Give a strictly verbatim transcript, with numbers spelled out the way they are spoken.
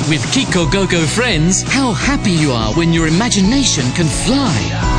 With Chicco Go Go Friends, how happy you are when your imagination can fly.